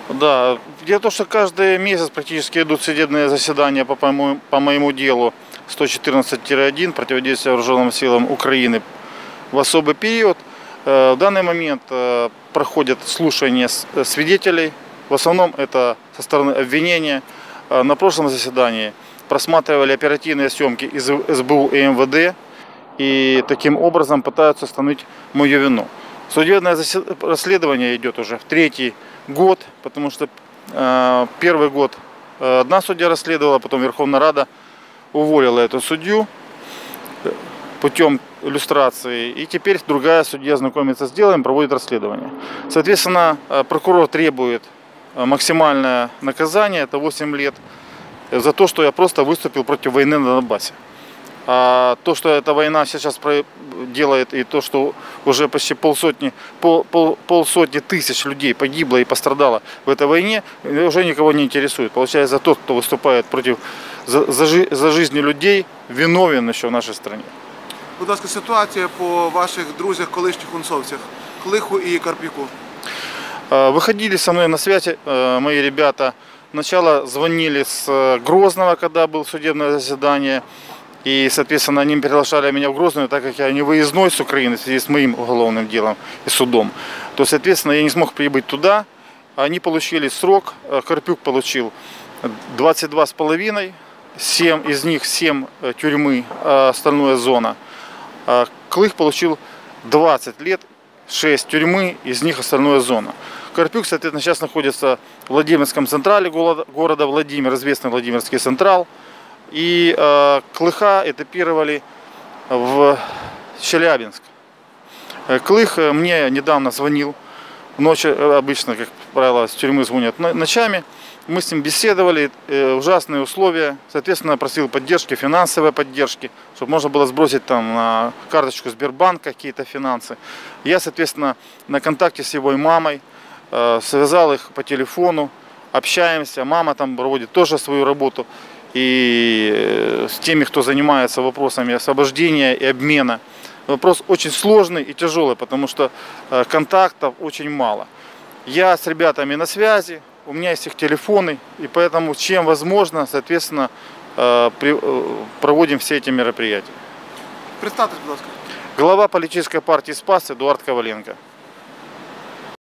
Да, дело в том, что каждый месяц практически идут судебные заседания по моему делу 114-1 противодействие вооруженным силам Украины в особый период. В данный момент проходят слушания свидетелей. В основном это со стороны обвинения. На прошлом заседании просматривали оперативные съемки из СБУ и МВД и таким образом пытаются установить мою вину. Судебное расследование идет уже в третий год, потому что первый год одна судья расследовала, потом Верховная Рада уволила эту судью путем иллюстрации, и теперь другая судья знакомится с делом, проводит расследование. Соответственно, прокурор требует максимальное наказание, это 8 лет, за то, что я просто выступил против войны на Донбассе. А то, что эта война сейчас делает, и то, что уже почти полсотни тысяч людей погибло и пострадало в этой войне, уже никого не интересует. Получается, тот, кто выступает против за жизни людей, виновен еще в нашей стране. Будь ласка, ситуація по ваших друзях, колишніх унцовцях, Клиху и Карпюку. Выходили со мной на связь мои ребята. Сначала звонили с Грозного, когда было судебное заседание. И, соответственно, они приглашали меня в Грозную, так как я не выездной с Украины в связи с моим уголовным делом и судом. То, соответственно, я не смог прибыть туда. Они получили срок. Карпюк получил 22,5. 7 из них 7 тюрьмы, остальная зона. Клых получил 20 лет, 6 тюрьмы, из них остальная зона. Карпюк, соответственно, сейчас находится в Владимирском централе города Владимир, известный Владимирский централ. И Клыха этапировали в Челябинск. Клых мне недавно звонил. Ночью, обычно, как правило, с тюрьмы звонят ночами. Мы с ним беседовали, ужасные условия. Соответственно, просил поддержки, финансовой поддержки, чтобы можно было сбросить там на карточку Сбербанка какие-то финансы. Я, соответственно, на контакте с его мамой, связал их по телефону, общаемся. Мама там проводит тоже свою работу. И с теми, кто занимается вопросами освобождения и обмена. Вопрос очень сложный и тяжелый, потому что контактов очень мало. Я с ребятами на связи, у меня есть их телефоны, и поэтому, чем возможно, соответственно, проводим все эти мероприятия. Представьтесь, будь ласка. Глава политической партии «Спас» Эдуард Коваленко.